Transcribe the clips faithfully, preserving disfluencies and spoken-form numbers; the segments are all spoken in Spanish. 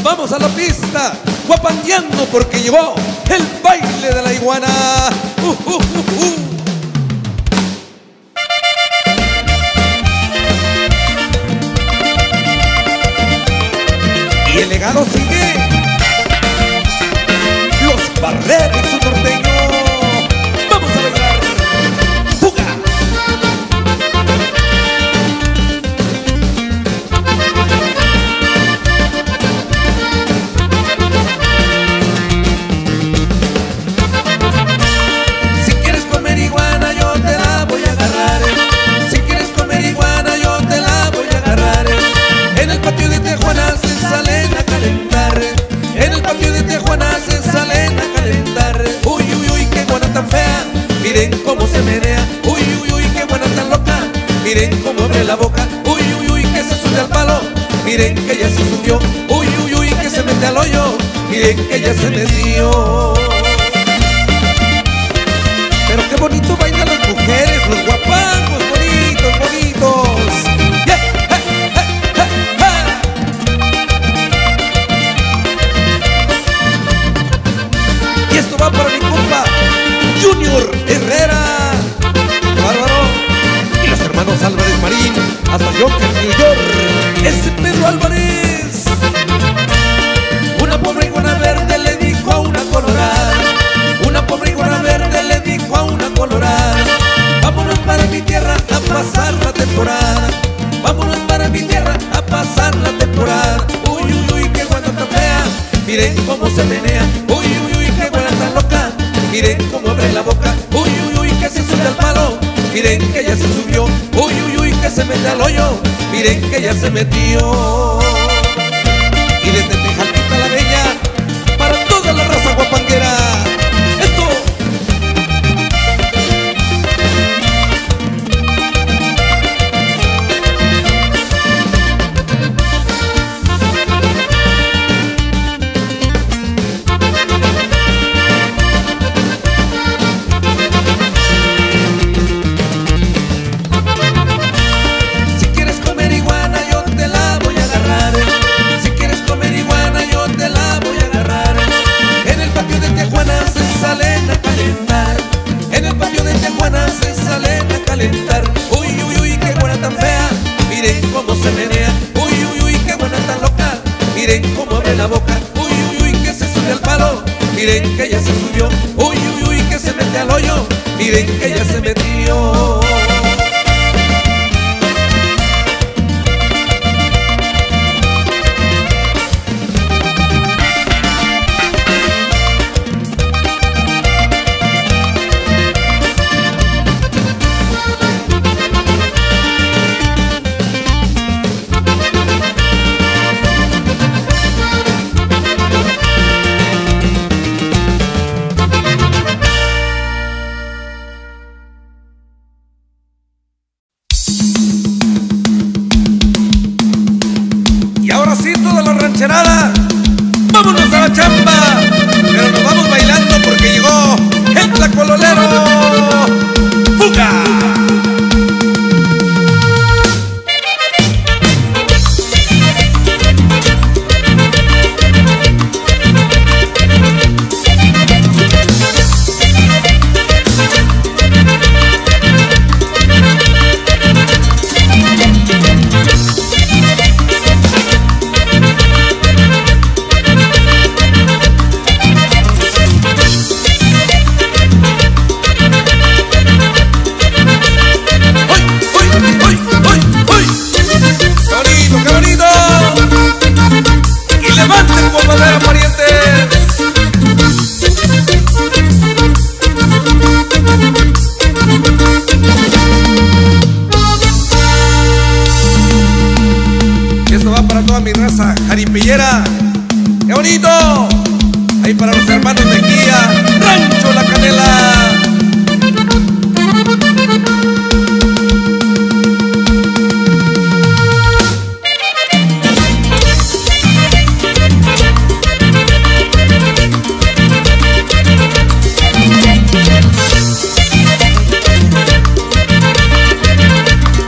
vamos a la pista, guapangueando porque llegó el baile de la iguana. Uh, uh, uh, uh. Y el legado sigue. Los Barreras y su norteño. Vamos a bailar. ¡Fuga! Si quieres comer iguana, yo te la voy a agarrar. Si quieres comer iguana, yo te la voy a agarrar. En el patio de Tijuana se salen a calentar. En el patio de Tijuana se salen a calentar. Uy, uy, uy, qué iguana tan fea. Miren cómo se menea. Uy, uy, uy, qué iguana tan loca. Miren cómo abre la boca. Uy, uy, uy, que se sube al palo. Miren que ya se subió. Uy, uy, uy, que se mete al hoyo. Miren que ya se metió. Pero qué bonito bailan las mujeres, los guapangos, bonitos, bonitos. Yeah, hey, hey, hey, hey. Y esto va para mi compa Junior Herrera, bárbaro. Y los hermanos Álvarez Marín, hasta Yonkers, New York. Ese Pedro Álvarez. Una pobre iguana verde le dijo a una colorada. Una pobre iguana verde le dijo a una colorada. Vámonos para mi tierra a pasar la temporada. Vámonos para mi tierra a pasar la temporada. Uy, uy, uy, qué iguana tan fea. Miren cómo se menea. Uy, uy, uy, qué iguana tan loca. Miren cómo abre la boca. Uy, uy, uy, que se sube al palo. Miren que ya se subió. Uy, uy, uy, que se mete al hoyo. Miren que ya se metió. Y desde Tejatita la Bella, para toda la raza guapanguera. ¡Esto! Si quieres comer iguana, yo te la voy a agarrar. Si quieres comer iguana, yo te la voy a agarrar. En el patio de Tijuana se salen a calentar. En el patio de Tijuana se salen a calentar. Uy, uy, uy, qué iguana tan fea. Miren cómo se menea. Uy, uy, uy, qué iguana tan loca. Miren cómo abre la boca. Uy, uy, uy, que se sube al palo. Miren que ya se subió. Uy, uy, uy, que se mete al hoyo. Miren que ya se metió. Vámonos a la chamba, pero nos vamos bailando porque llegó el tlacololero. ¡Fuga! Jaripillera, qué bonito. Ahí para los hermanos de Guía, Rancho La Canela.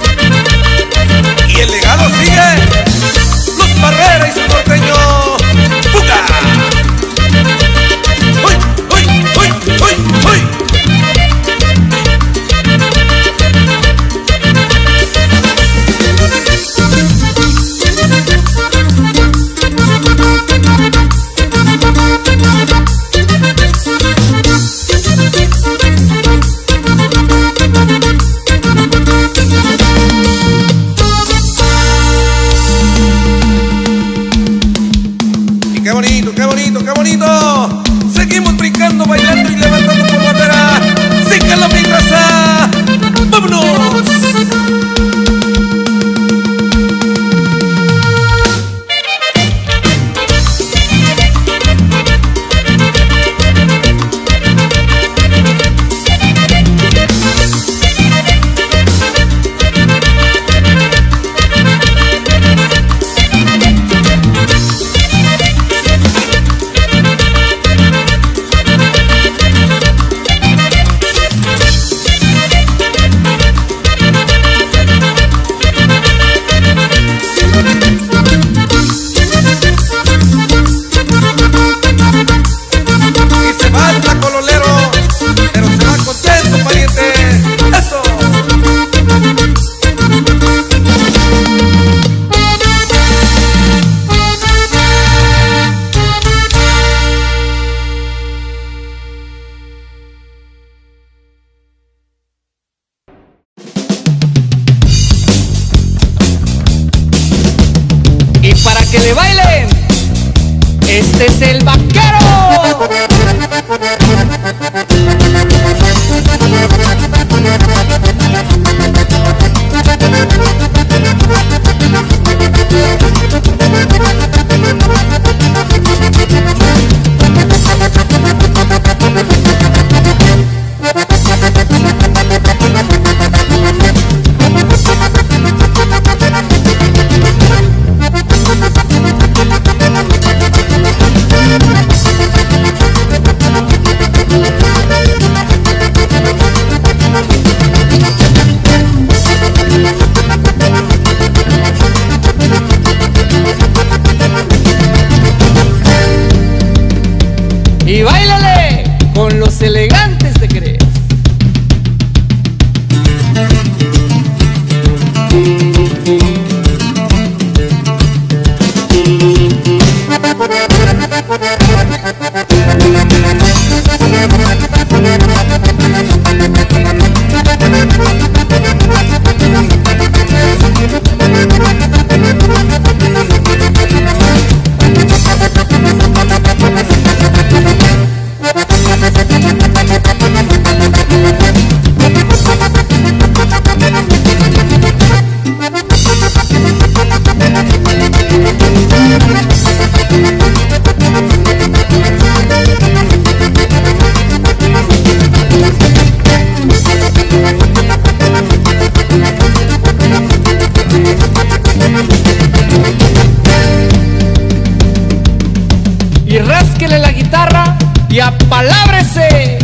Y el legado sigue. Los Barreras y su norteño. que le bailen. Este es el vaquero. Y báilale con los elegantes de Querer. Y rásquele la guitarra y apalábrese.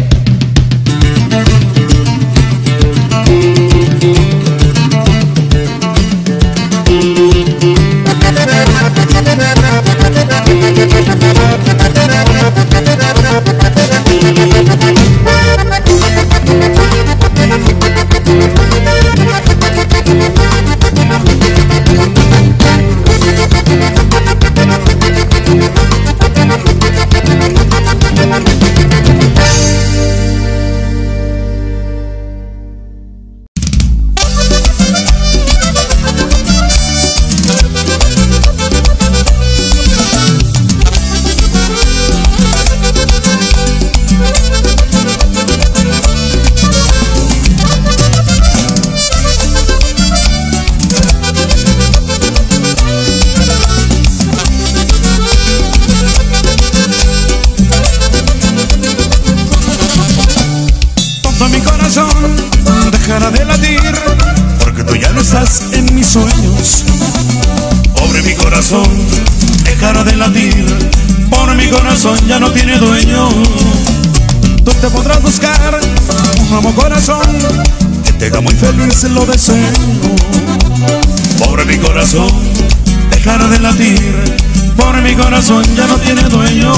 Dejará de latir, porque tú ya no estás en mis sueños. Pobre mi corazón, dejará de latir, por mi corazón ya no tiene dueño. Tú te podrás buscar un nuevo corazón que te haga muy feliz, lo deseo. Pobre mi corazón, dejará de latir, por mi corazón ya no tiene dueño.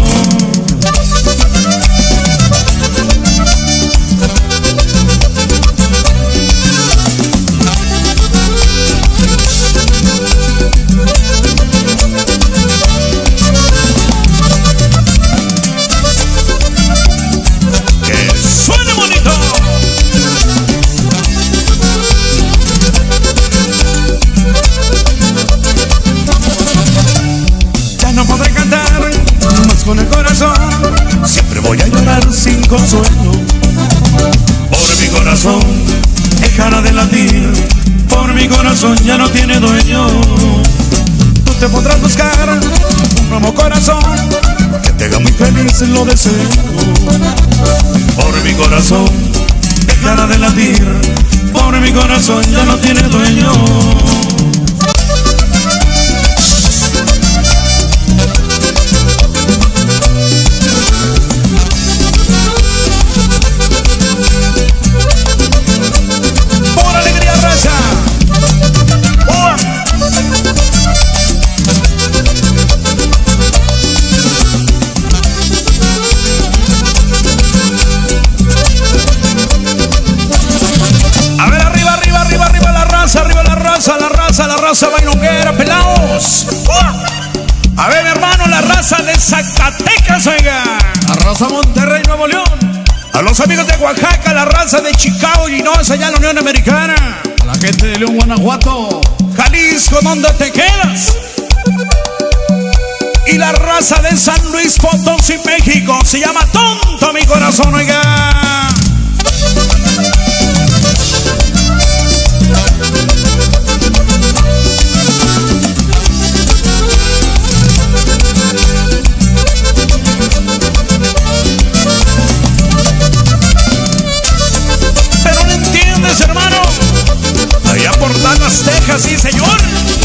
Con el corazón siempre voy a llorar sin consuelo. Por mi corazón dejará de latir, por mi corazón ya no tiene dueño. Tú te podrás buscar un nuevo corazón que te haga muy feliz, lo deseo. Por mi corazón dejará de latir, por mi corazón ya no tiene dueño. raza bailonguera, pelados. ¡Uh! A ver, hermano, la raza de Zacatecas, oiga. La raza Monterrey, Nuevo León. A los amigos de Oaxaca, la raza de Chicago, Illinois, allá en la Unión Americana. A la gente de León, Guanajuato. Jalisco, ¿dónde te quedas? y la raza de San Luis Potosí, México. Se llama Tonto mi corazón, oiga. Pero no entiendes, hermano. Allá por Dallas, Texas, sí, señor.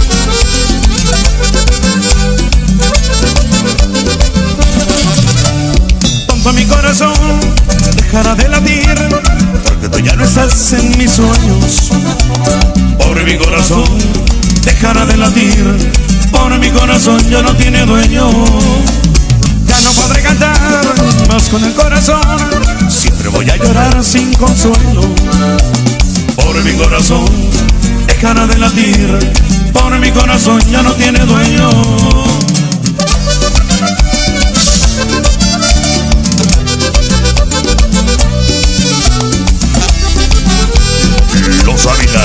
Mi corazón dejará de latir porque tú ya no estás en mis sueños. Pobre mi corazón dejará de latir, pobre mi corazón ya no tiene dueño. Ya no podré cantar más con el corazón, siempre voy a llorar sin consuelo. Pobre mi corazón dejará de latir, pobre mi corazón ya no tiene dueño. Los Ávila.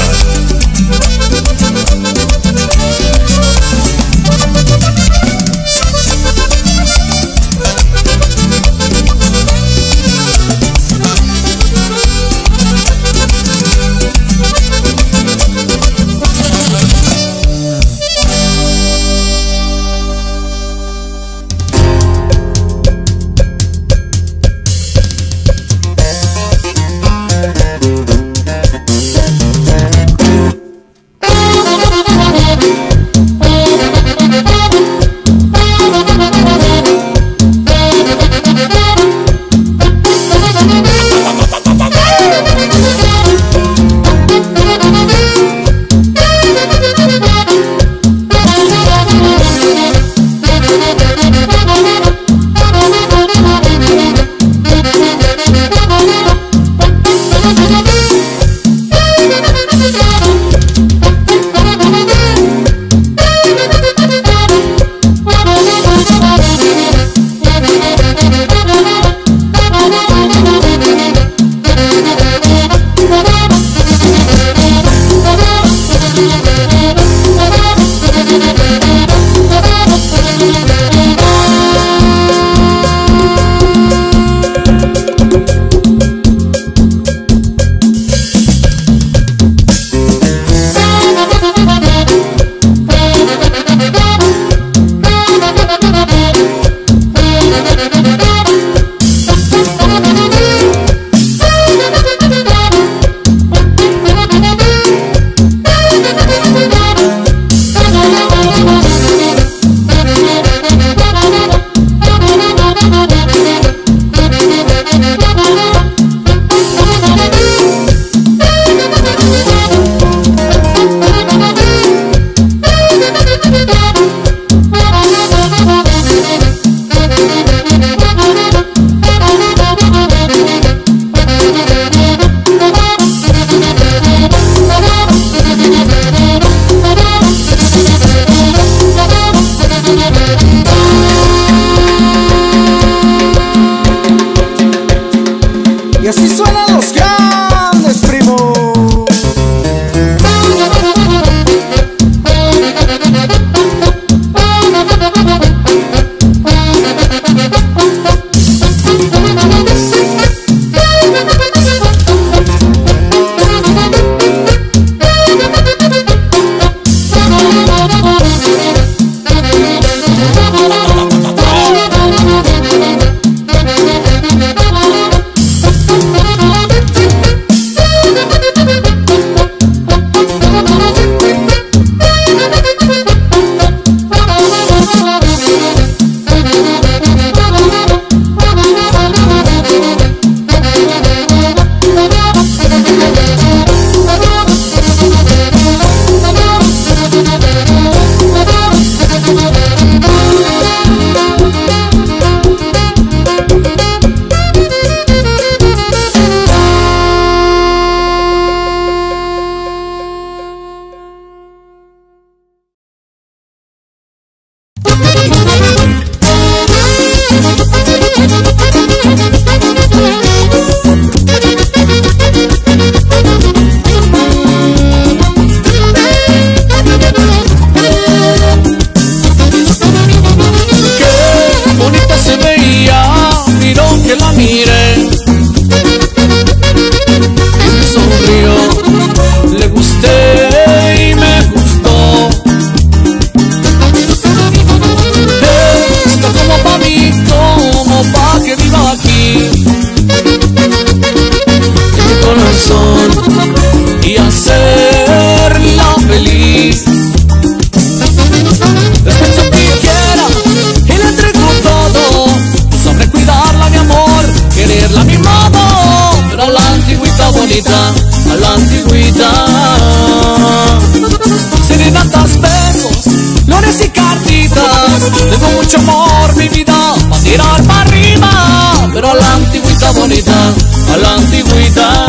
mucho amor, mi vida, pa' tirar para arriba. Pero a la antigüita bonita, a la antigüita,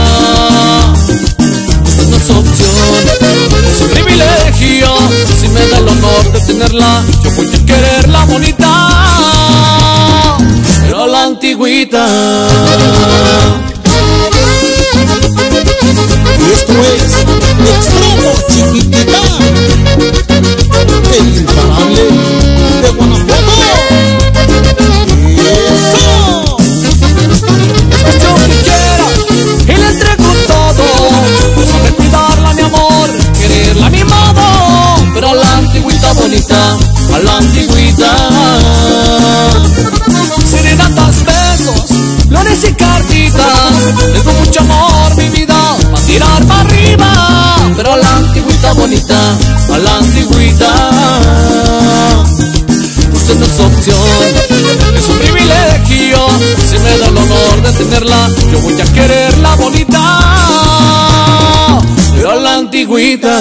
esta no es opción, es un privilegio. Si me da el honor de tenerla, yo voy a quererla bonita. Pero a la antigüita. Y esto es Extremo Chiquitita, el imparable de Guanajuato. ¡Eso! Es cuestión que quiera y le entrego todo. Yo sabré cuidarla, mi amor, quererla a mi modo. Pero a la antigüita bonita, a la antigüita. Serenatas, besos, flores y cartitas. Le doy mucho amor, mi vida, pa' tirar para arriba. Pero a la antigüita bonita, a la antigüita. Usted no es opción, es un privilegio. Si me da el honor de tenerla, yo voy a quererla bonita. Pero a la antigüita.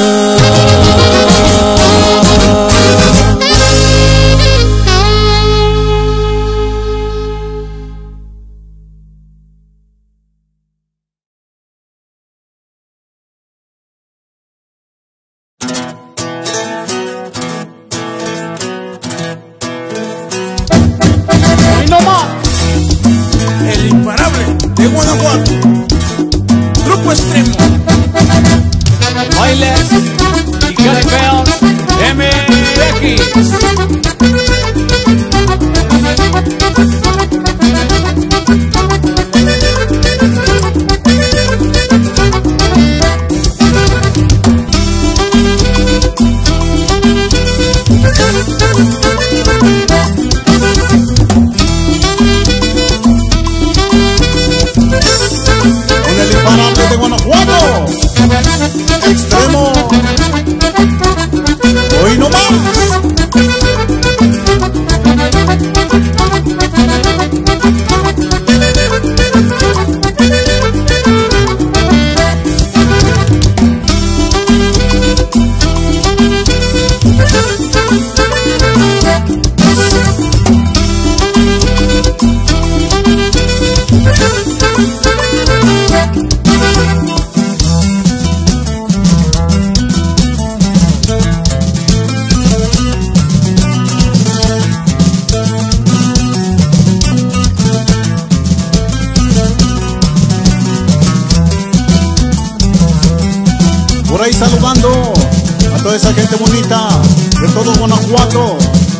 El imparable de Guanajuato, Grupo Extremo. Bailes y caribeos M X. Con el imparable de Guanajuato, Extremo. Hoy no más. Por ahí saludando a toda esa gente bonita de todo Guanajuato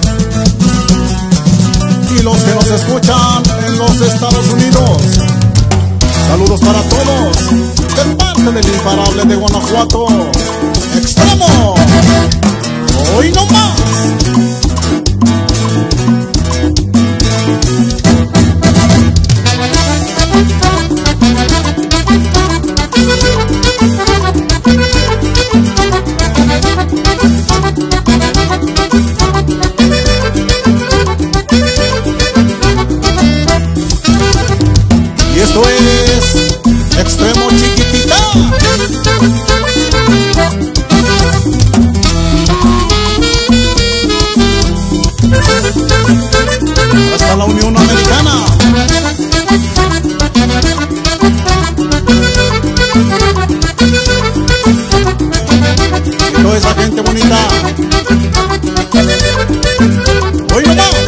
y los que nos escuchan en los Estados Unidos. Saludos para todos de parte del imparable de Guanajuato, Extremo. Hoy no más. Y esto es Extremo Chiquitita. Hasta la Unión Americana. Y toda esa gente bonita. Hoy no más.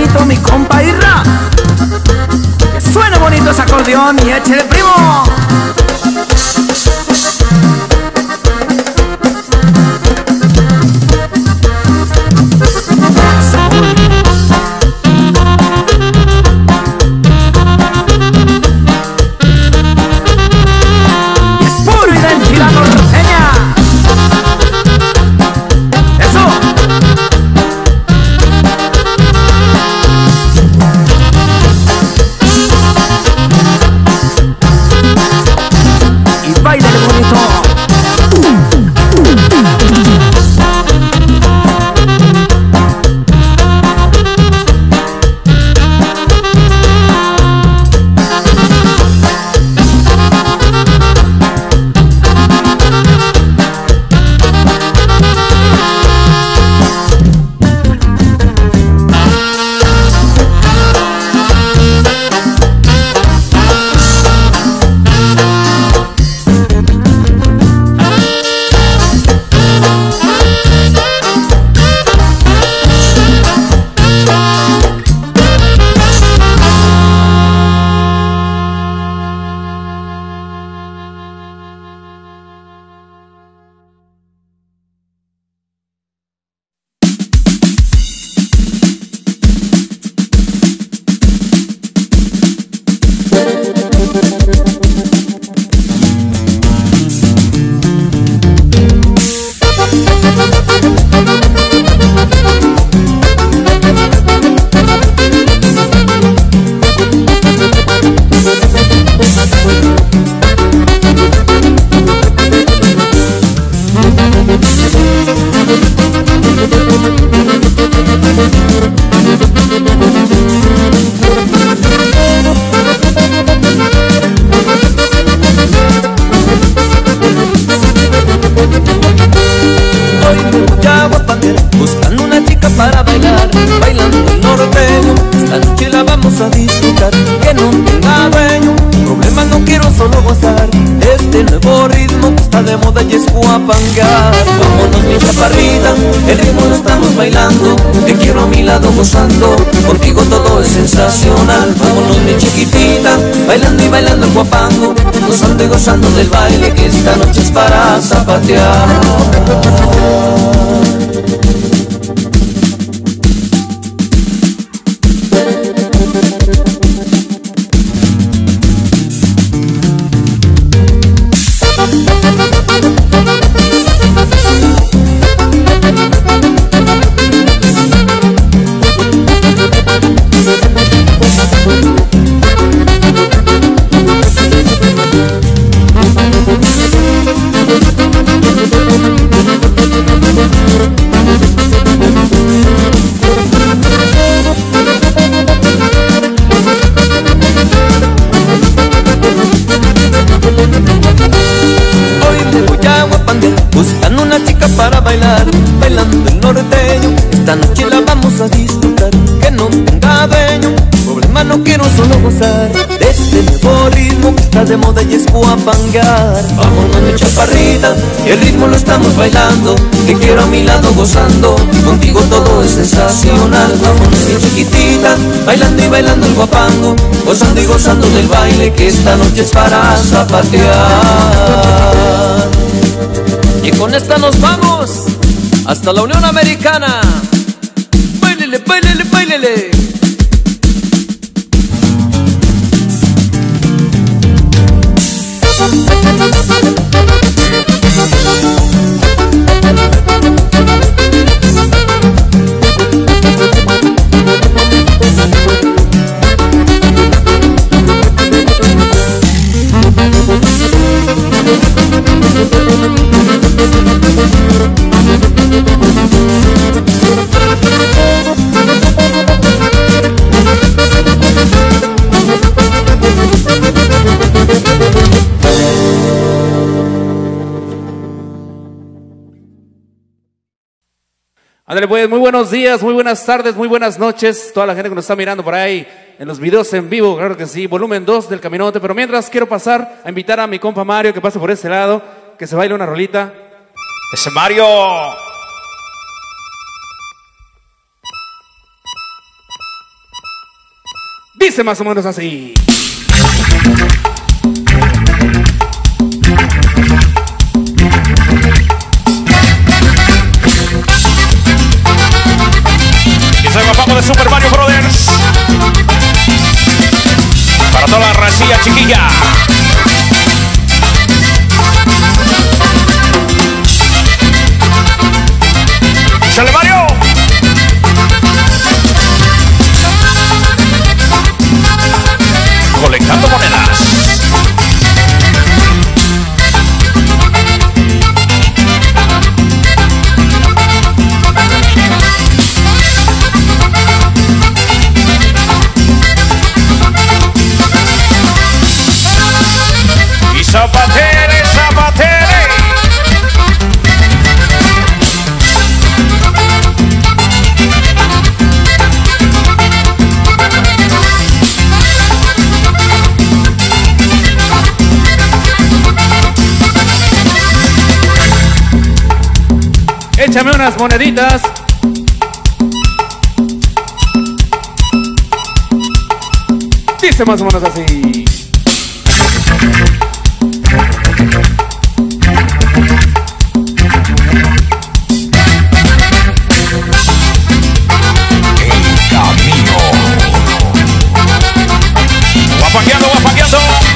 bonito mi compa Irra. Que suene bonito ese acordeón y échele, primo. Buscando una chica para bailar, bailando el norteño. Esta noche la vamos a disfrutar, que no tenga dueño. Problemas no quiero, solo gozar este nuevo ritmo que está de moda y es guapangar. Vámonos mi chaparrita, el ritmo lo estamos bailando. Te quiero a mi lado gozando, contigo todo es sensacional. Vámonos mi chiquitita, bailando y bailando el guapango, gozando y gozando del baile que esta noche es para zapatear. Buscando una chica para bailar, bailando el norteño. Esta noche la vamos a disfrutar, que no tenga dueño. Problema no quiero, solo gozar de este nuevo ritmo que está de moda y es guapangar. Vámonos mi chaparrita, el ritmo lo estamos bailando. Te quiero a mi lado gozando, contigo todo es sensacional. Vámonos mi chiquitita, bailando y bailando el guapango, gozando y gozando del baile que esta noche es para zapatear. Y con esta nos vamos hasta la Unión Americana. Báilele, báilele, báilele. Ándale pues, muy buenos días, muy buenas tardes, muy buenas noches, toda la gente que nos está mirando por ahí en los videos en vivo, claro que sí, volumen dos del Caminote. Pero mientras quiero pasar a invitar a mi compa Mario que pase por este lado, que se baile una rolita. ¡Ese Mario! Dice más o menos así. Y soy Guapango de Super Mario Brothers. Para toda la racilla chiquilla. ¡Chale, Mario! Colectando monedas. Y zapatere, zapatere. Échame unas moneditas. Dice más o menos así. El camino. Guapangueando, guapangueando.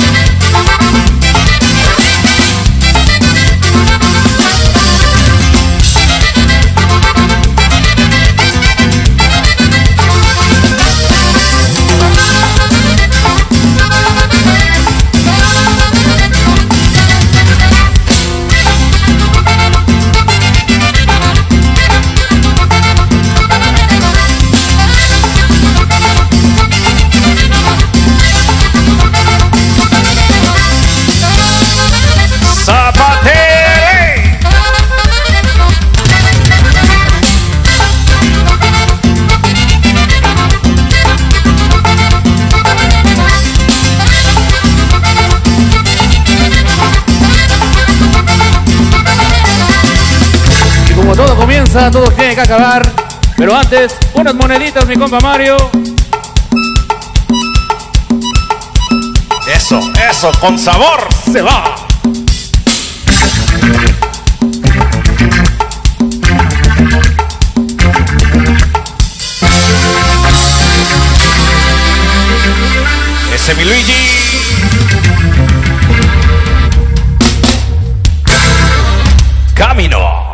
Todo comienza, todo tiene que acabar. Pero antes, unas moneditas, mi compa Mario. Eso, eso, con sabor. Se va. Ese mi Luigi. Camino.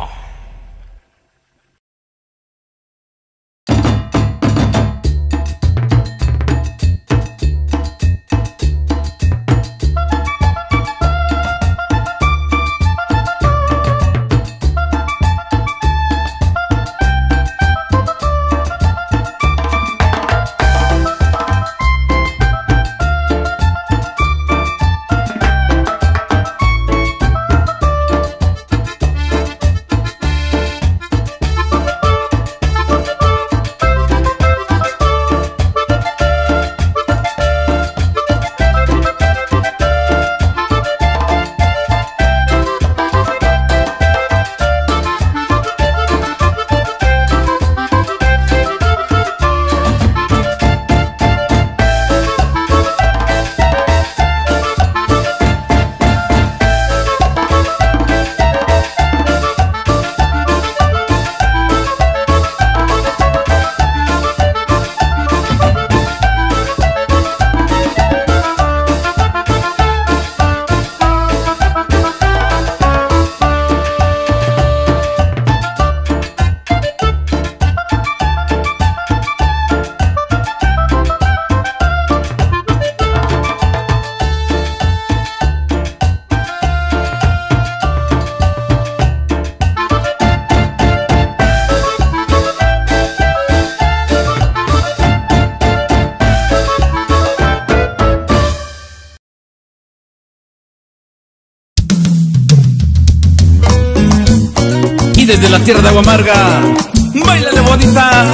Desde la tierra de Agua Amarga, bailale bonita.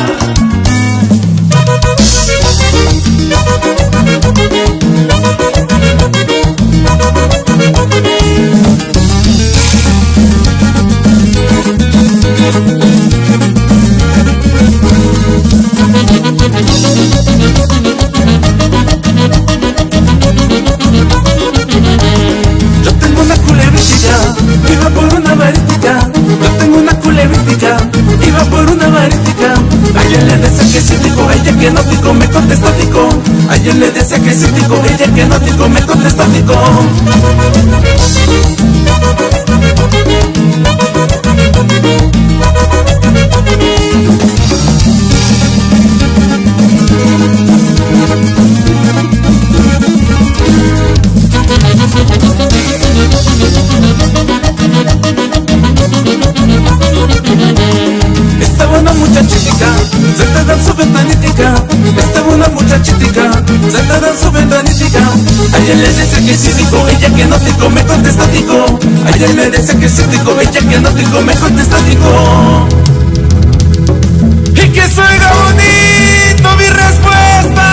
que no tico, me contestó tico. Ayer le decía que sí tico, ella que no tico, me contestó tico. Estaba una muchachitica sentada en su ventanitica. Estaba una muchachitica sentada en su ventanitica. Ayer le decía que sí tico, ella que no tico, me contestó tico. Ayer le decía que sí tico, ella que no tico, me contestó tico. Y que salga bonito mi respuesta.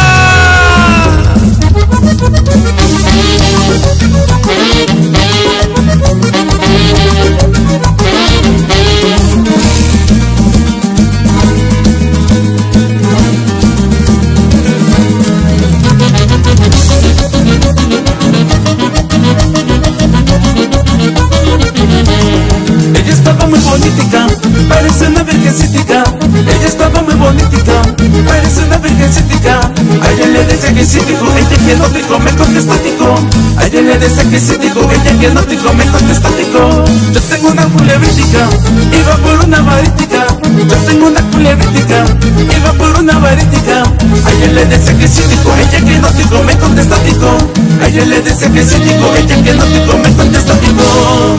Ella estaba muy bonitica, parece una virgencítica. Ella estaba muy bonitica, parece una virgencítica. Ayer le decía que sí tico, ella que no tico, me contestó tico. Ayer le decía que sí tico, ella que no tico, me contestó tico. Yo tengo una culebrítica, iba por una varítica. Yo tengo una culebrítica, iba por una varítica. Ayer le decía que sí tico, ella que no tico, me contestó tico. Ayer le decía que sí tico, ella que no tico, me contestó tico.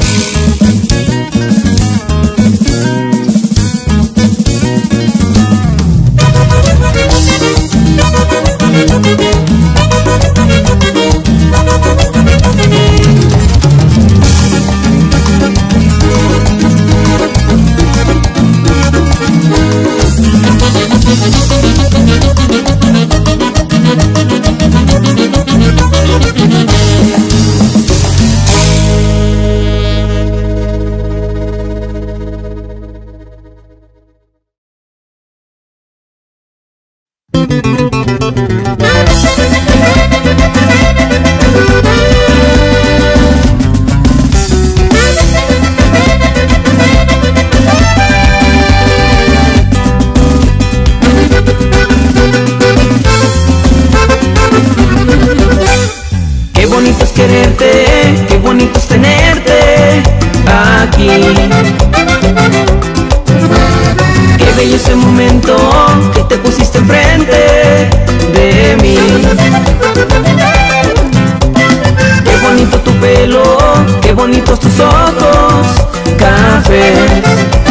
Qué bonito es quererte, qué bonito es tenerte aquí. Qué bello ese momento que te pusiste enfrente de mí. Qué bonito tu pelo, qué bonitos tus ojos cafés.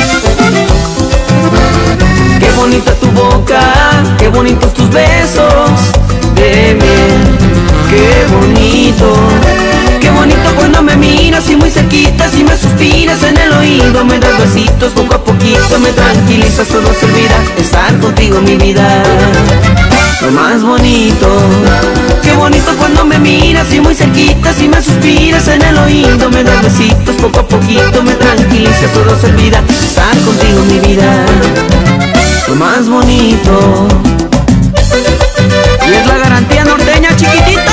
Qué bonita tu boca, qué bonitos tus besos de miel. Qué bonito, qué bonito cuando me miras y muy cerquitas y me suspiras en el oído. Me das besitos poco a poquito, me tranquilizas, todo se olvida. Estar contigo mi vida, lo más bonito. Qué bonito cuando me miras y muy cerquitas y me suspiras en el oído. Me das besitos poco a poquito, me tranquilizas, todo se olvida. Estar contigo mi vida, lo más bonito. Y es la garantía norteña, chiquitita.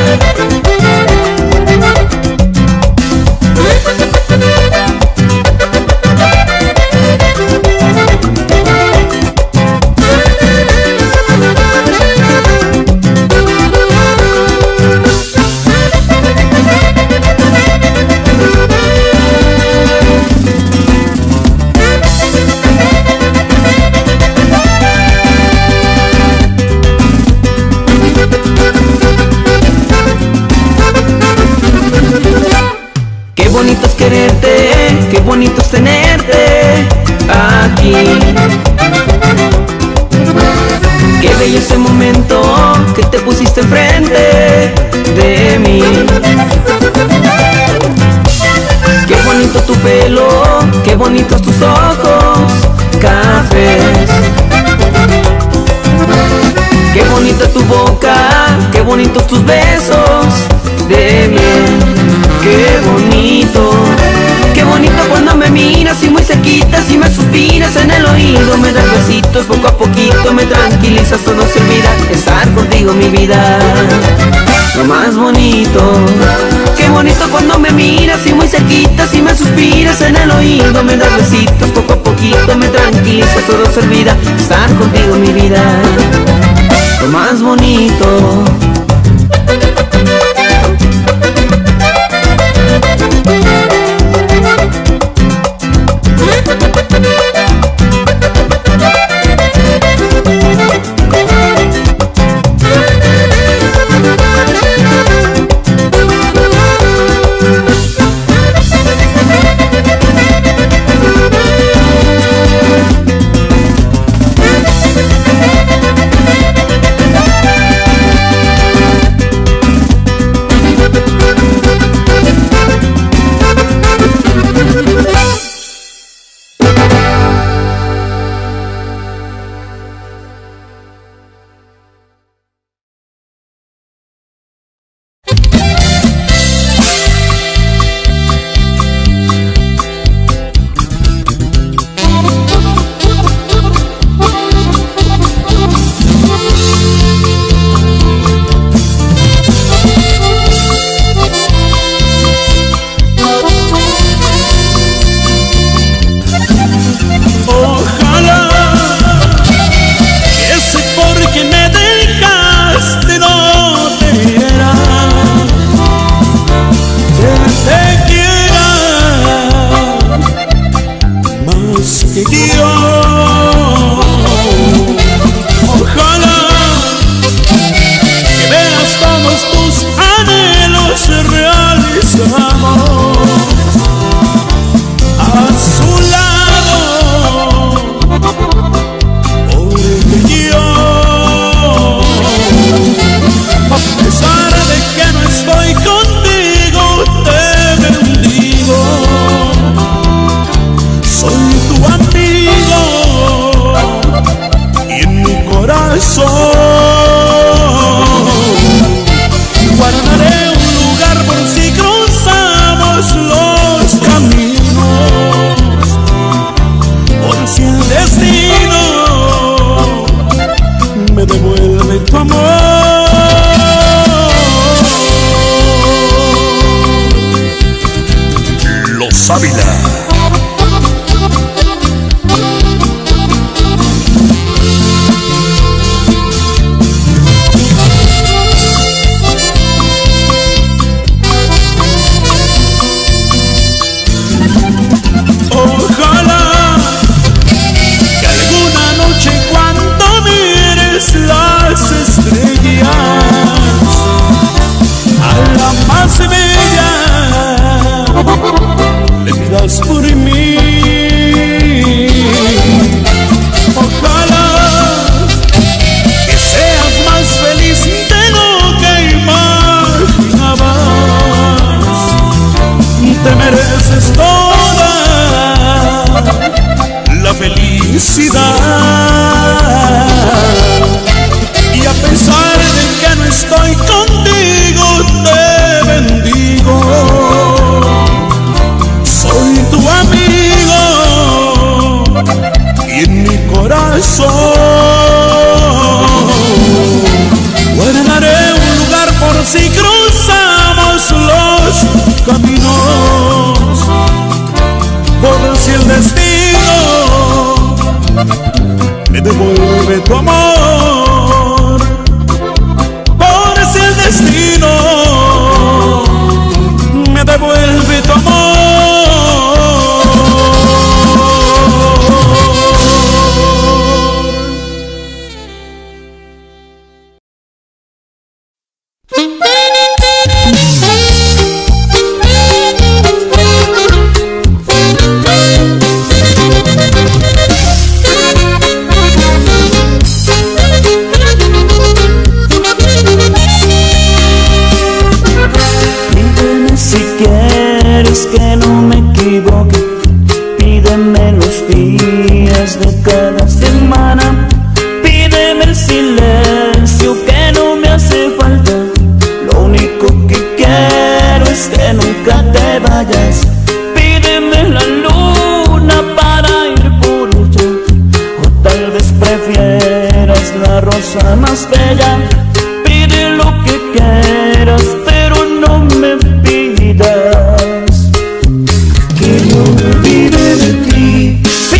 Qué bonito es quererte, qué bonito es tenerte aquí. Qué bello ese momento que te pusiste enfrente de mí. Qué bonito tu pelo, qué bonitos tus ojos cafés. Qué bonita tu boca, qué bonitos tus besos de miel. Qué bonito, qué bonito cuando me miras y muy cerquitas y me suspiras en el oído. Me das besitos poco a poquito, me tranquilizas, todo se olvida. Estar contigo mi vida, lo más bonito. Qué bonito cuando me miras y muy cerquitas y me suspiras en el oído. Me das besitos poco a poquito, me tranquilizas, todo se olvida. Estar contigo mi vida. bonito.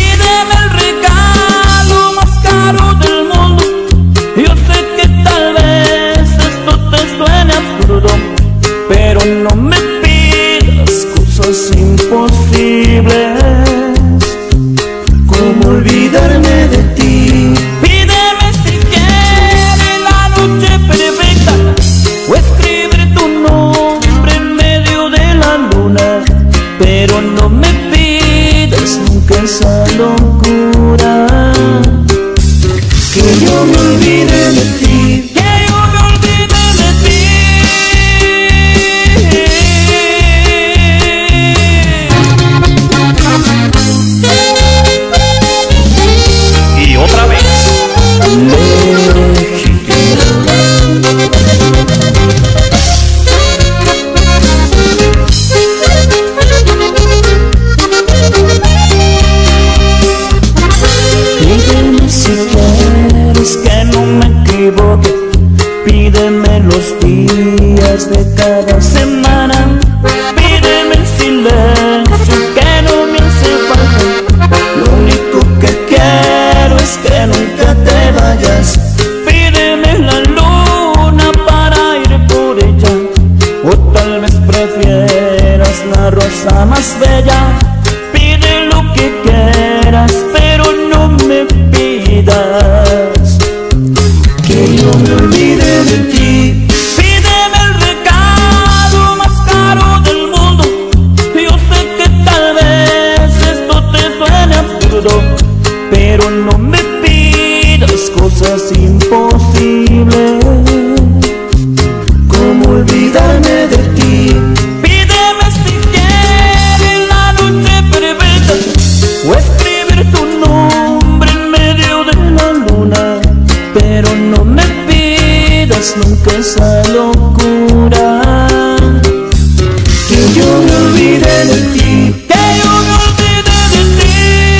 Tal vez olvide de ti, que yo me olvide de ti. Y otra vez. Pídeme si quieres que no me equivoque, pídeme los días de cada semana, pídeme el silencio que no me hace falta. Lo único que quiero es que nunca te vayas. Pídeme la luna para ir por ella, o tal vez prefieras la rosa más bella. Pide lo que quieras, pero no me pidas que yo me olvide de ti. Pídeme el recado más caro del mundo. Yo sé que tal vez esto te suene absurdo, pero no me pidas cosas imposibles, como olvidarme de ti. Pídeme si quieres la noche perfecta, o escribir tu nombre en medio de la luna, pero no me pidas nunca esa locura, que yo me olvide de ti, que yo me olvide de ti.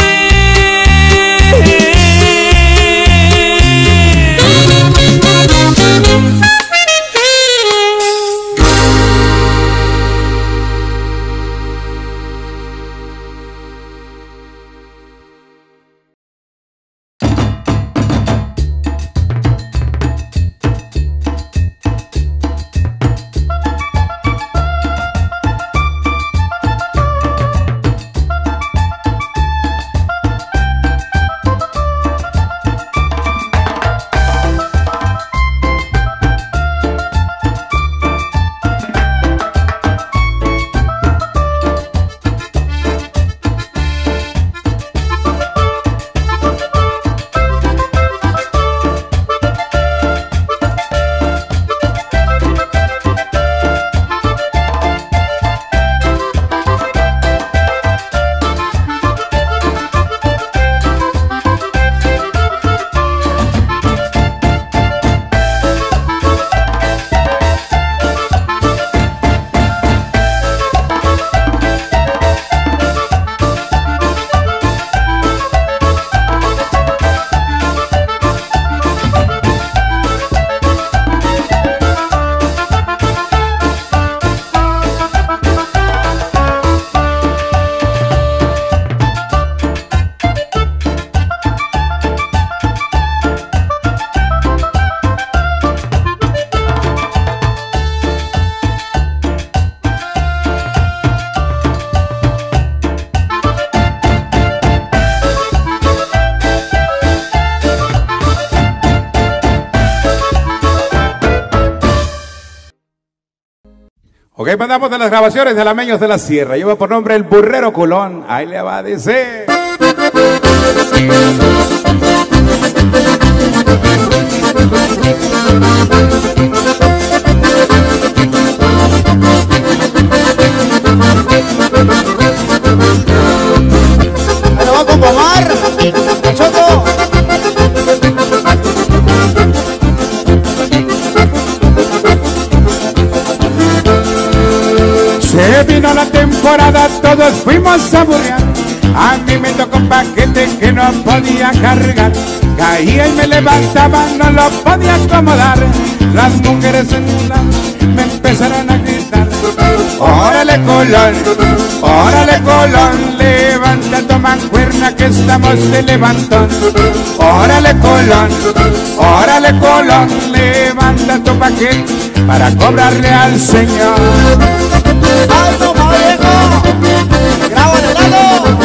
Ok, mandamos de las grabaciones de Lameños de la Sierra. Lleva por nombre El Burrero Culón. Ahí le va a decir. Bueno, va con Pomar, Choco. Se vino la temporada, todos fuimos a burrear. A mí me tocó un paquete que no podía cargar. Caía y me levantaba, no lo podía acomodar. Las mujeres en un lado me empezaron a gritar: órale Colón, órale Colón, levanta tu mancuerna que estamos de levantón. Órale Colón, órale Colón, levanta tu paquete para cobrarle al Señor. ¡Ay, no, viejo! ¡Graba de lado!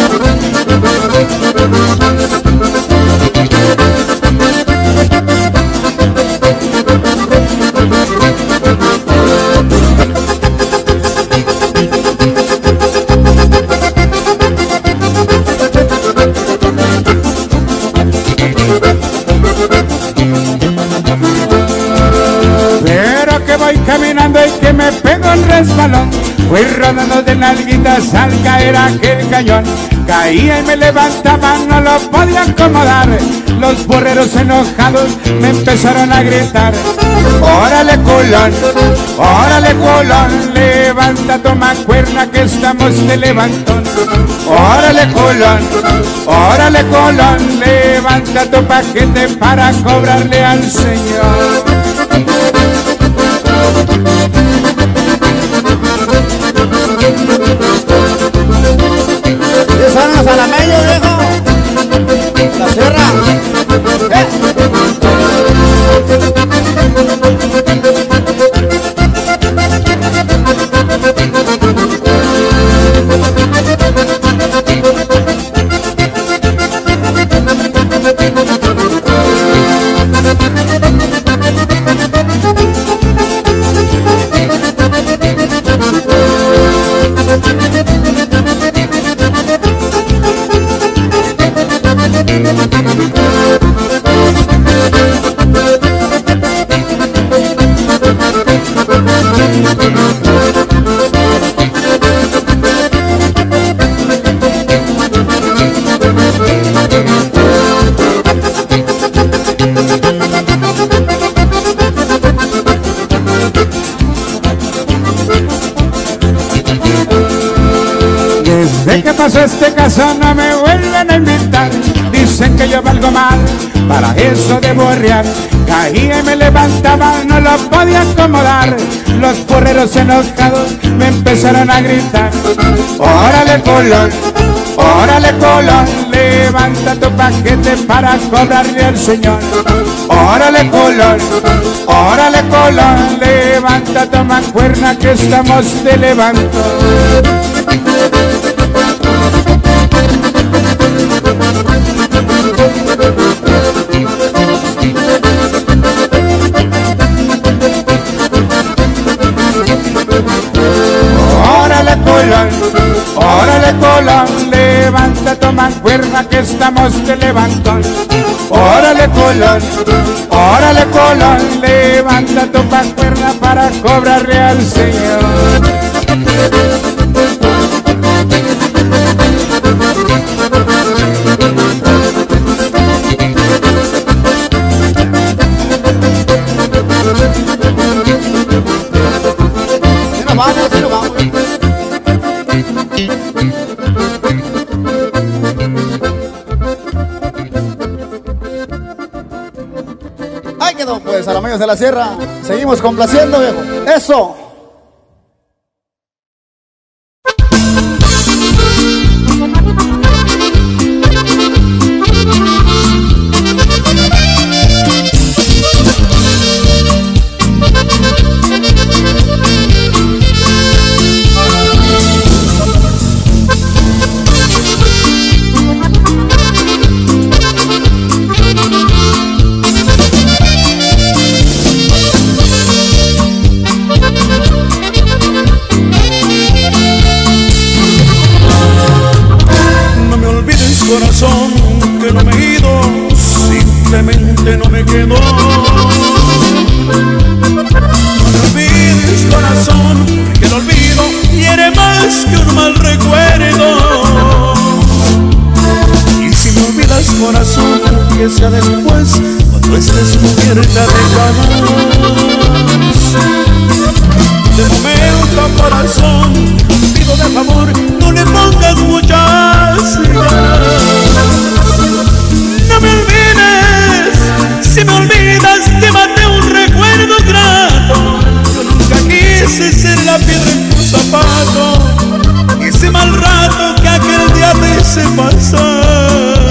voy caminando y que me pego el resbalón. Fui rodando de nalguitas al caer aquel cañón. Caía y me levantaba, no lo podía acomodar. Los borreros enojados me empezaron a gritar: órale culón, órale culón, levanta tu mancuerna que estamos de levantón. Órale culón, órale culón, levanta tu paquete para cobrarle al Señor. ¿Qué son los alameños, viejo? La sierra. ¡Eh! Desde que pasó este caso no me vuelven a invitar. Dicen que yo valgo mal para eso de borrear. Caía y me levantaba, no lo podía acomodar. Los porreros enojados me empezaron a gritar: órale colón, órale colón, levanta tu paquete para cobrarle al Señor. Órale colón, órale colón, levanta tu mancuerna que estamos de levanto. Órale colón, órale colón, levanta tu mancuerna que estamos de levantón. Órale colón, órale colón, levanta tu mancuerna para cobrarle al Señor. Vamos, sí, vamos. Ahí quedó pues, alameños de la sierra. Seguimos complaciendo, viejo. Eso. Corazón, que no me he ido, simplemente no me quedo. No me olvides, corazón, que el olvido hiere más que un mal recuerdo. Y si me olvidas, corazón, que sea después, cuando estés cubierta de canas. De momento, corazón, pido de favor, no le pongas muchas ganas. No me olvides, si me olvidas, quémate un recuerdo grato. Yo nunca quise ser la piedra en tu zapato, ese mal rato que aquel día te hice pasar.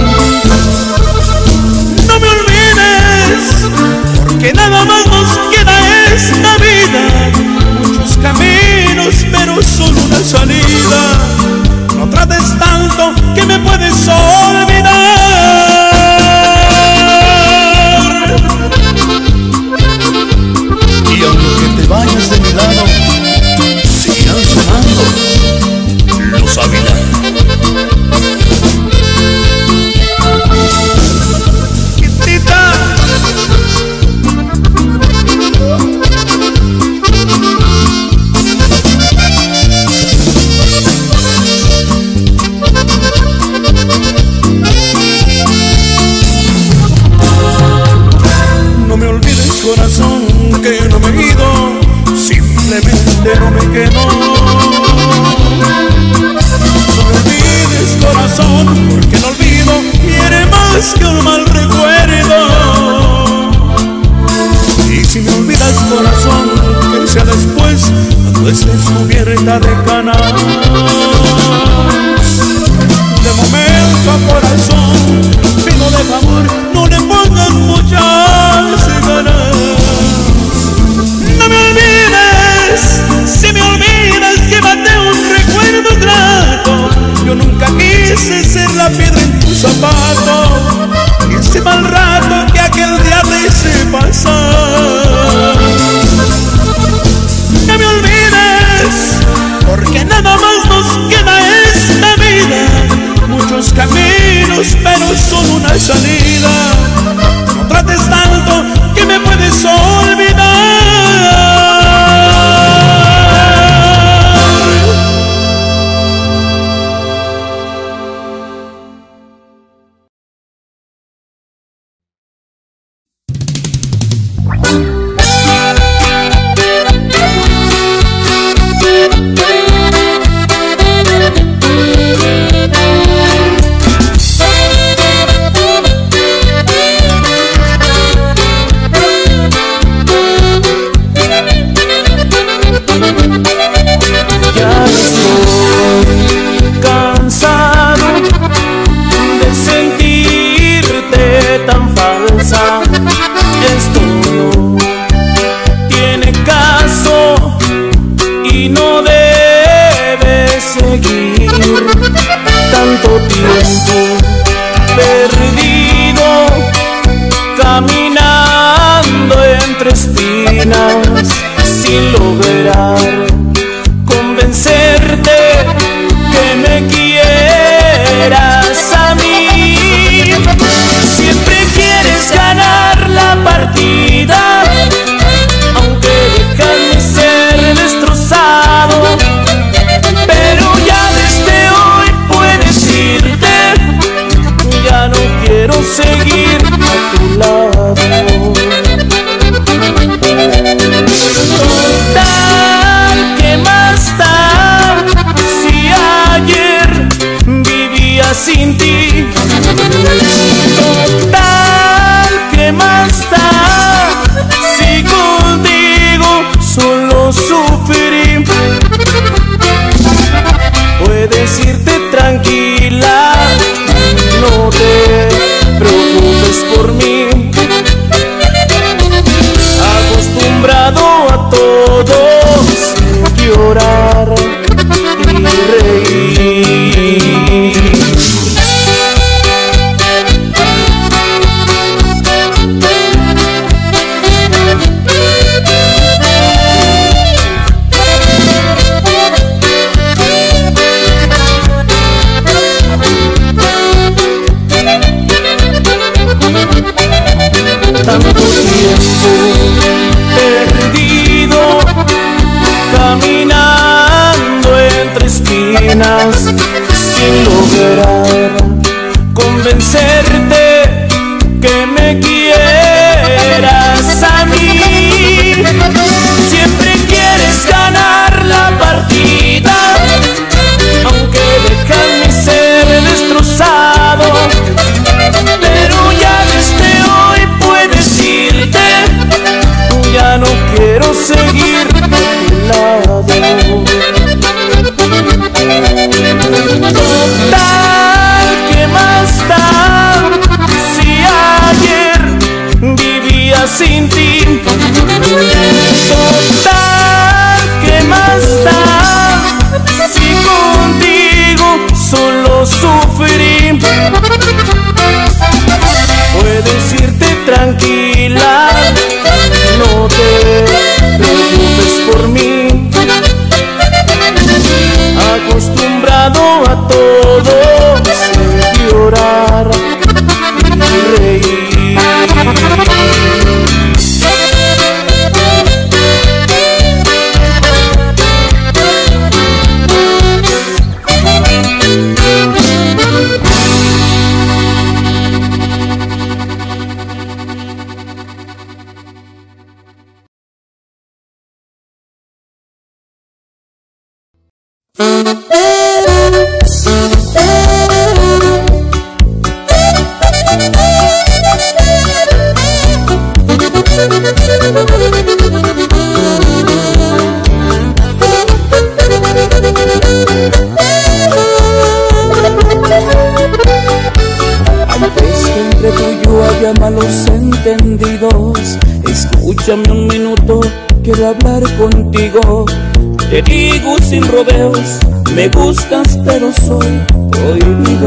No me olvides, porque nada más nos queda esta vida. Muchos caminos, pero solo una salida. No trates tanto que me puedes olvidar. Y aunque te vayas de mi lado, seguirán sonando los Ávila. corazón, que no me he ido, simplemente no me quedo. No me olvides, corazón, porque el olvido quiere más que un mal recuerdo. Y si me olvidas, corazón, que sea después, cuando estés cubierta de canas. De momento, corazón, pido de favor, no le pongas muchas ganas. No me olvides, si me olvidas, llévate un recuerdo grato. Yo nunca quise ser la piedra en tu zapato, y ese mal rato que aquel día te hice pasar. No me olvides, porque nada más nos queda esta vida. Muchos caminos, pero solo una salida. No trates tanto que me puedes olvidar. Sin lograr convencerte que me quieras a mí. Siempre quieres ganar la partida, aunque dejarme ser destrozado. Pero ya desde hoy puedes irte, ya no quiero seguir a tu lado. Total, ¿qué más da si ayer vivía sin ti? Total, ¿qué más da si contigo solo sufrí? Puedes irte tranquila, no te preocupes por mí. Acostumbrado a todos llorar y reír. Tanto tiempo perdido, caminando entre espinas, sin lograr convencerte que me quieras a mí. Siempre quieres ganar la partida, aunque dejarme ser destrozado. Pero ya desde hoy puedes irte, ya no quiero seguir a tu lado. Total, ¿qué más da si ayer vivía sin ti? Total, ¿qué más da si contigo solo sufrí? Puedes irte tranquila, no te preocupes por mí. Acostumbrado a todos llorar y reír. Malos entendidos, escúchame un minuto, quiero hablar contigo. Te digo sin rodeos, me gustas pero soy prohibido.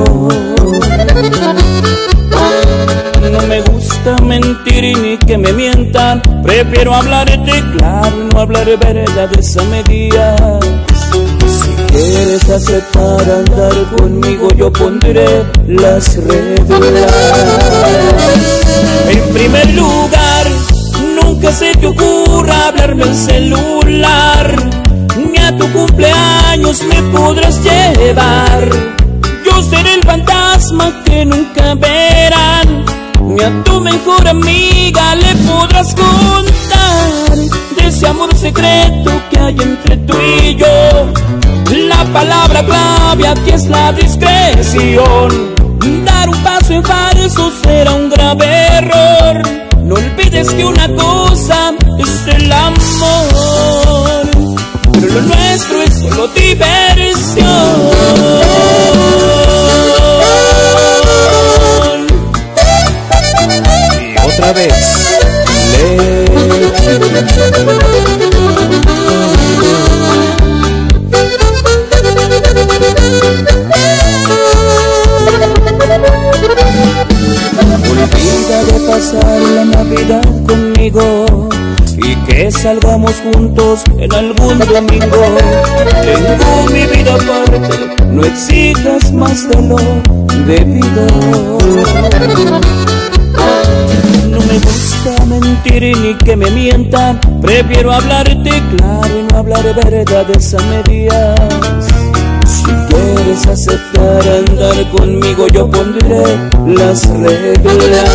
No me gusta mentir ni que me mientan, prefiero hablarte claro y no hablar verdades a medias. Si quieres aceptar andar conmigo, yo pondré las reglas. En primer lugar, nunca se te ocurra hablarme al celular, ni a tu cumpleaños me podrás llevar. Yo seré el fantasma que nunca verán, ni a tu mejor amiga le podrás contar de ese amor secreto que hay entre tú y yo. La palabra clave aquí es la discreción. Dar un paso en falso será un grave error. No olvides que una cosa es el amor, pero lo nuestro es solo diversión. Y otra vez, le... Olvida de pasar la Navidad conmigo y que salgamos juntos en algún domingo. Tengo mi vida aparte, no exijas más de lo debido. No me gusta mentir ni que me mientan, prefiero hablarte claro y no hablar verdades a medias. Si quieres aceptar andar conmigo, yo pondré las reglas.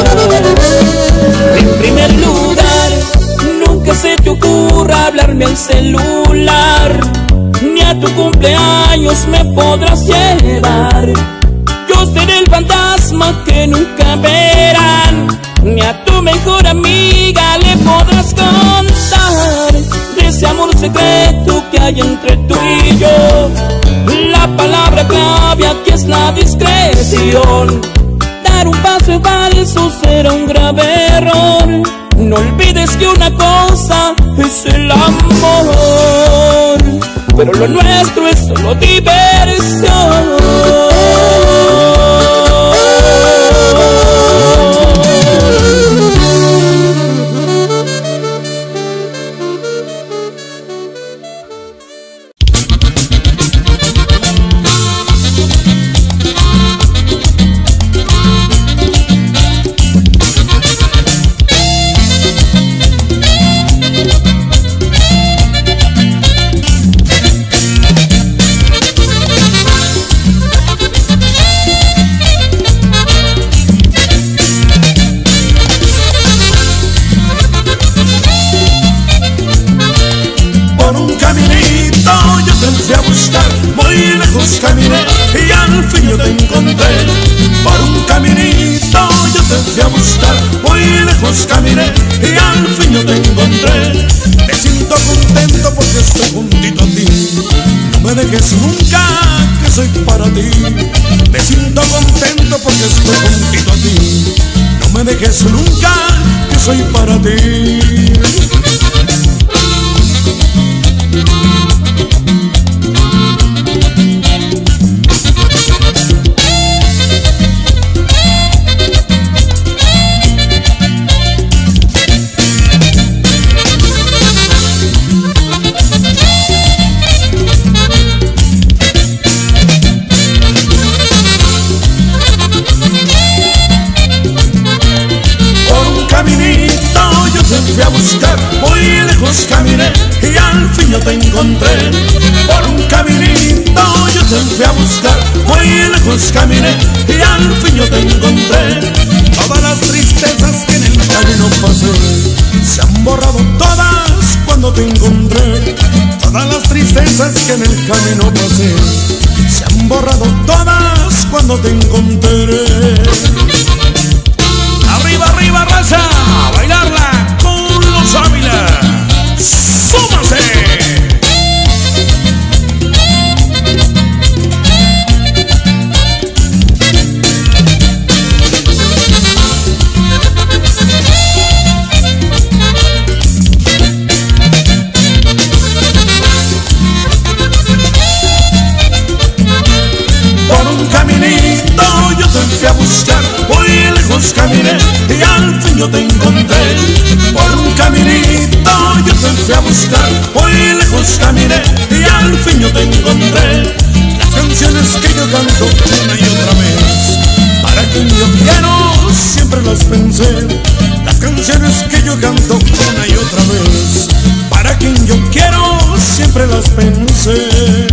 En primer lugar, nunca se te ocurra hablarme al celular, ni a tu cumpleaños me podrás llevar. Yo seré el fantasma que nunca verán, ni a tu mejor amiga le podrás contar de ese amor secreto que hay entre tú y yo. La palabra clave aquí es la discreción. Dar un paso en falso será un grave error. No olvides que una cosa es el amor, pero lo nuestro es solo diversión. Caminé y al fin yo te encontré. Por un caminito yo te fui a buscar, muy lejos caminé y al fin yo te encontré. Me siento contento porque estoy juntito a ti. No me dejes nunca, que soy para ti. Me siento contento porque estoy juntito a ti. No me dejes nunca, que soy para ti. Fui a buscar, muy lejos caminé y al fin yo te encontré. Por un caminito yo te fui a buscar, muy lejos caminé y al fin yo te encontré. Todas las tristezas que en el camino pasé se han borrado todas cuando te encontré. Todas Todas las tristezas que en el camino pasé se han borrado todas cuando te encontré. Arriba, arriba, raza, a bailarla con los Ávila. ¡Súmase! Fui a buscar, muy lejos caminé y al fin yo te encontré. Por un caminito yo te fui a buscar, muy lejos caminé y al fin yo te encontré. Las canciones que yo canto una y otra vez, para quien yo quiero siempre las pensé. Las canciones que yo canto una y otra vez, para quien yo quiero siempre las pensé.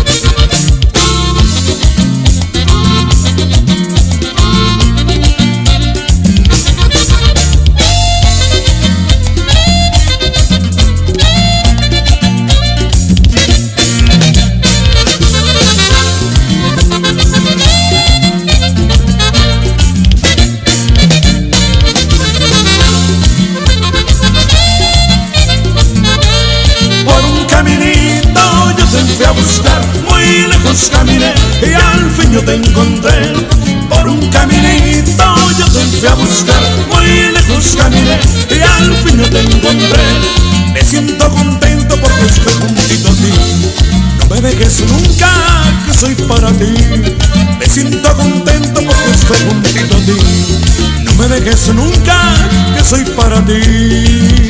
Caminé y al fin yo te encontré. Por un caminito yo te fui a buscar, muy lejos caminé y al fin yo te encontré. Me siento contento porque estoy juntito a ti. No me dejes nunca, que soy para ti. Me siento contento porque estoy juntito a ti. No me dejes nunca, que soy para ti.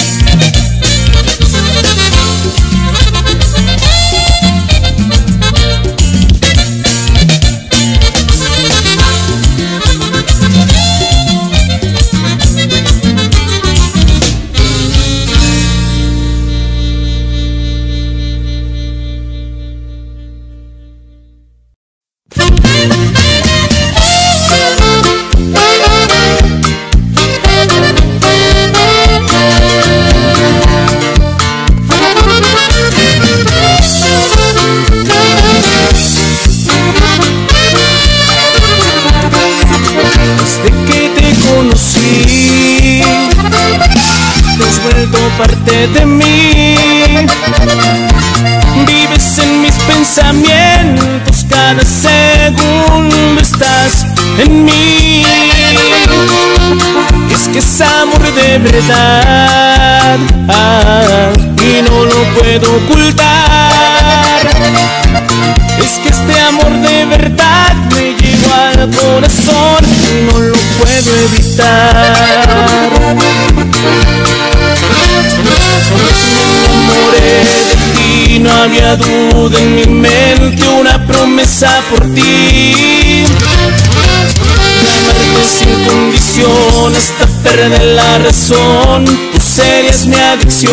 Parte de mí, vives en mis pensamientos, cada segundo estás en mí. Es que es amor de verdad, ah, y no lo puedo ocultar. Es que este amor de verdad me llegó al corazón y no lo puedo evitar. Me enamoré de ti, no había duda en mi mente, una promesa por ti. Amarte sin condición hasta perder la razón, tú serías mi adicción.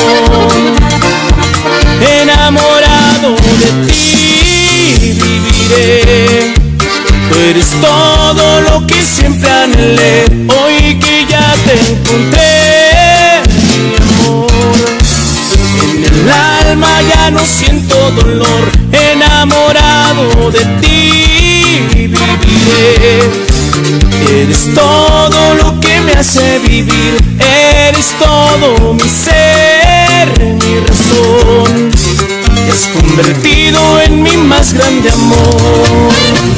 Enamorado de ti viviré, tú eres todo lo que siempre anhelé. Hoy que ya te encontré, mi amor, en el alma ya no siento dolor. Enamorado de ti viviré, eres todo lo que me hace vivir. Eres todo mi ser, mi razón, te has convertido en mi más grande amor.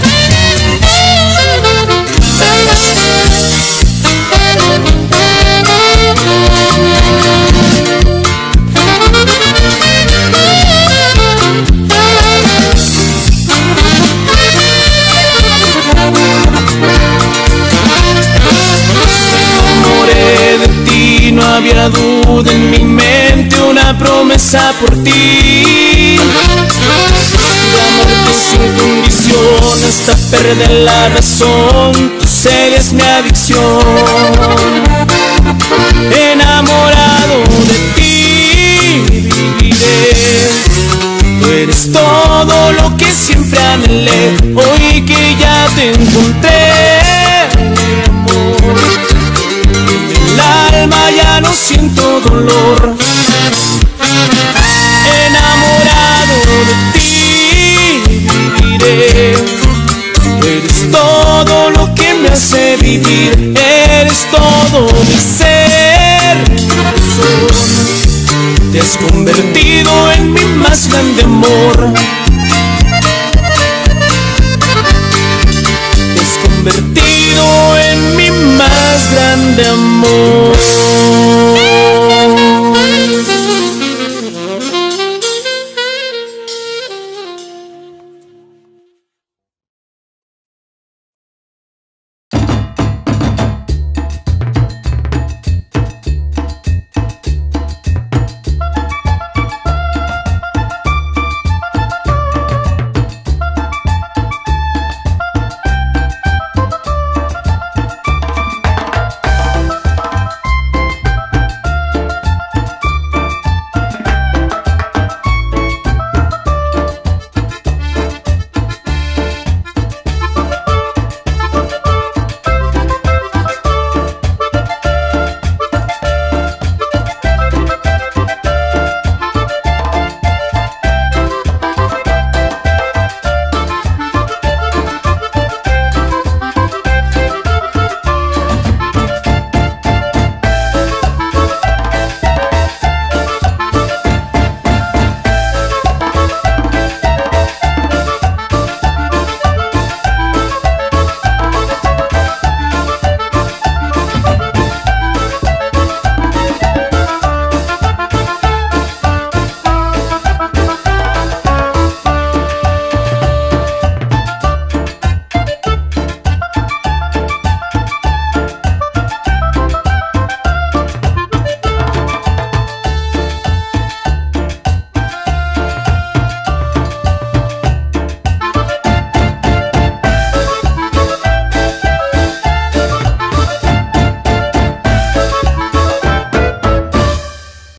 No había duda en mi mente, una promesa por ti. De amarte sin condición hasta perder la razón, tú serías mi adicción. Enamorado de ti viviré, tú eres todo lo que siempre anhelé. Hoy que ya te encontré, mi amor, el alma ya no siento dolor. has convertido en mi más grande amor. Te has convertido en mi más grande amor.